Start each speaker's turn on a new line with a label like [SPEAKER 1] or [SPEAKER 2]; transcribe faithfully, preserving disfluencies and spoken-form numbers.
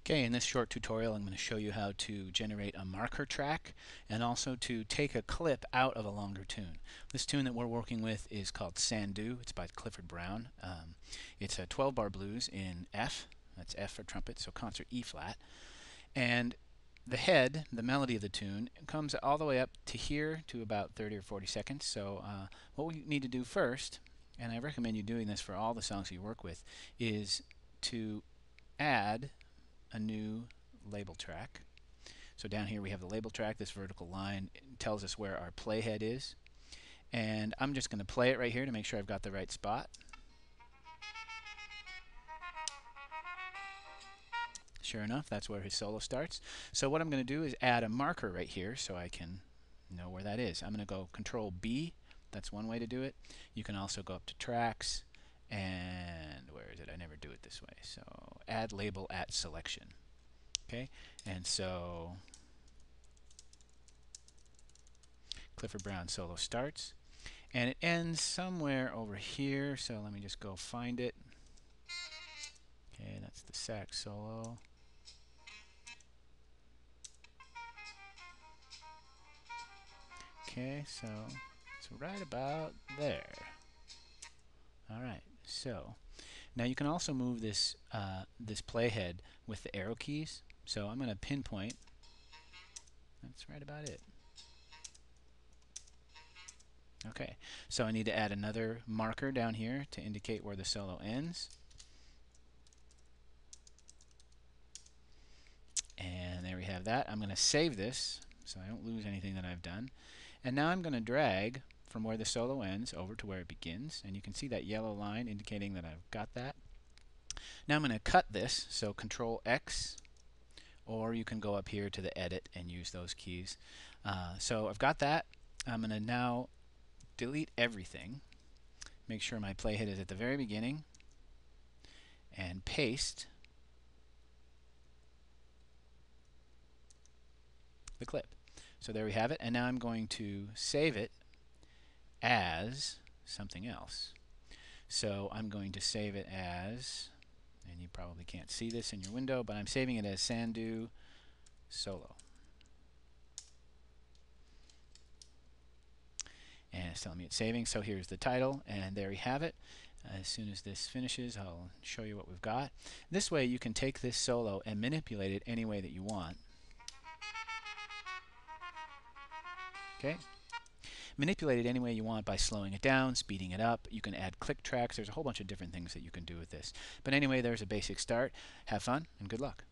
[SPEAKER 1] Okay, in this short tutorial I'm going to show you how to generate a marker track and also to take a clip out of a longer tune. This tune that we're working with is called Sandu. It's by Clifford Brown. Um, it's a twelve bar blues in F. That's F for trumpet, so concert E flat. And the head, the melody of the tune, comes all the way up to here to about thirty or forty seconds. So uh, what we need to do first, and I recommend you doing this for all the songs you work with, is to add a new label track. So down here we have the label track. This vertical line tells us where our playhead is. And I'm just going to play it right here to make sure I've got the right spot. Sure enough, that's where his solo starts. So what I'm going to do is add a marker right here so I can know where that is. I'm going to go Control B. That's one way to do it. You can also go up to Tracks, and where is it? I never do it this way. So add label at selection. Okay, and so Clifford Brown solo starts, and it ends somewhere over here. So let me just go find it. Okay, that's the sax solo. Okay, so it's right about there. All right, so now you can also move this uh, this playhead with the arrow keys. So I'm going to pinpoint. That's right about it. Okay, so I need to add another marker down here to indicate where the solo ends. And there we have that. I'm going to save this so I don't lose anything that I've done. And now I'm going to drag from where the solo ends over to where it begins. And you can see that yellow line indicating that I've got that. Now I'm going to cut this, so Control X, or you can go up here to the Edit and use those keys. Uh, so I've got that. I'm going to now delete everything. Make sure my playhead is at the very beginning. And paste the clip. So there we have it. And now I'm going to save it as something else. So I'm going to save it as, and you probably can't see this in your window, but I'm saving it as Sandu Solo. And it's telling me it's saving, so here's the title, and there we have it. As soon as this finishes, I'll show you what we've got. This way you can take this solo and manipulate it any way that you want. Okay? Manipulate it any way you want by slowing it down, speeding it up. You can add click tracks. There's a whole bunch of different things that you can do with this. But anyway, there's a basic start. Have fun and good luck.